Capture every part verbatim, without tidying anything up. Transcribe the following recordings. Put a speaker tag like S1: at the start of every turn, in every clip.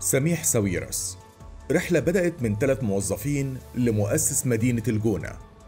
S1: سميح ساويرس. رحلة بدأت من ثلاث موظفين لمؤسس مدينة الجونة.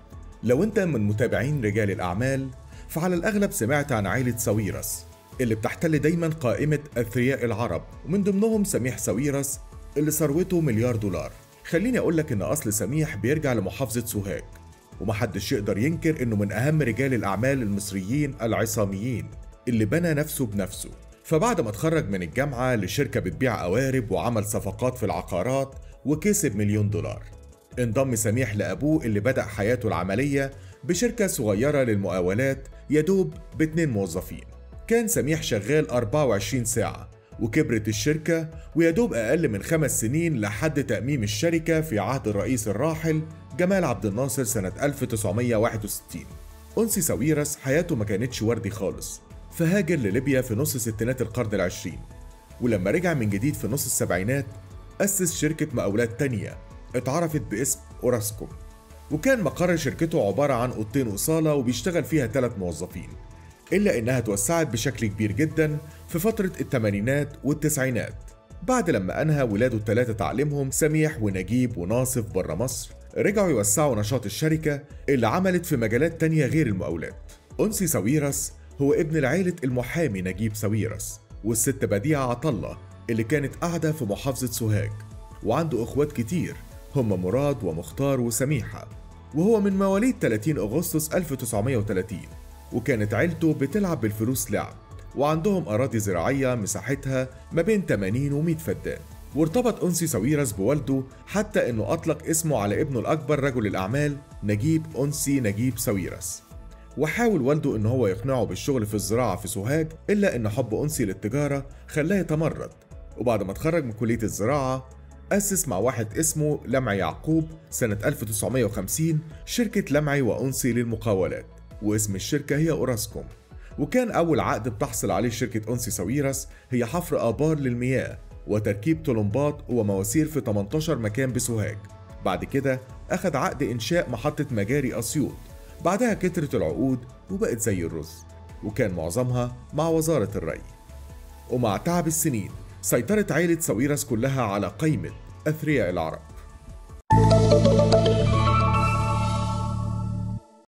S1: لو أنت من متابعين رجال الأعمال فعلى الأغلب سمعت عن عائلة ساويرس اللي بتحتل دايما قائمة أثرياء العرب، ومن ضمنهم سميح ساويرس اللي ثروته مليار دولار. خليني أقولك إن أصل سميح بيرجع لمحافظة سوهاج، ومحدش يقدر ينكر إنه من أهم رجال الأعمال المصريين العصاميين اللي بنى نفسه بنفسه. فبعد ما اتخرج من الجامعة لشركة بتبيع قوارب وعمل صفقات في العقارات وكسب مليون دولار، انضم سميح لأبوه اللي بدأ حياته العملية بشركة صغيرة للمقاولات يدوب باتنين موظفين. كان سميح شغال أربعة وعشرين ساعة، وكبرت الشركة ويدوب أقل من خمس سنين لحد تأميم الشركة في عهد الرئيس الراحل جمال عبد الناصر سنة ألف وتسعمية وواحد وستين. أنسي ساويرس حياته ما كانتش وردي خالص، فهاجر لليبيا في نص ستينات القرن العشرين، ولما رجع من جديد في نص السبعينات أسس شركة مقاولات تانية اتعرفت باسم أوراسكوم، وكان مقر شركته عبارة عن أوضتين وصالة وبيشتغل فيها ثلاث موظفين، إلا إنها توسعت بشكل كبير جدا في فترة الثمانينات والتسعينات بعد لما أنهى ولاده الثلاثة تعليمهم سميح ونجيب وناصف بره مصر. رجعوا يوسعوا نشاط الشركة اللي عملت في مجالات تانية غير المقاولات. أنسي ساويرس هو ابن العائلة المحامي نجيب ساويرس والست بديعة عطلة اللي كانت قاعدة في محافظة سوهاج، وعنده اخوات كتير هم مراد ومختار وسميحة، وهو من مواليد ثلاثين أغسطس ألف وتسعمية وتلاتين، وكانت عيلته بتلعب بالفلوس لعب، وعندهم أراضي زراعية مساحتها ما بين ثمانين ومية فدان. وارتبط أنسي ساويرس بوالده حتى إنه أطلق اسمه على ابنه الأكبر رجل الأعمال نجيب أنسي نجيب ساويرس. وحاول والده إن هو يقنعه بالشغل في الزراعة في سوهاج، إلا إن حب أنسي للتجارة خلاه يتمرد، وبعد ما اتخرج من كلية الزراعة أسس مع واحد اسمه لمعي يعقوب سنة ألف وتسعمية وخمسين شركة لمعي وأنسي للمقاولات، واسم الشركة هي أوراسكوم. وكان أول عقد بتحصل عليه شركة أنسي ساويرس هي حفر آبار للمياه وتركيب طلمبات ومواسير في تمنتاشر مكان بسوهاج. بعد كده أخذ عقد إنشاء محطة مجاري أسيوط، بعدها كترت العقود وبقت زي الرز، وكان معظمها مع وزارة الري. ومع تعب السنين سيطرت عائلة ساويرس كلها على قائمة أثرياء العرب.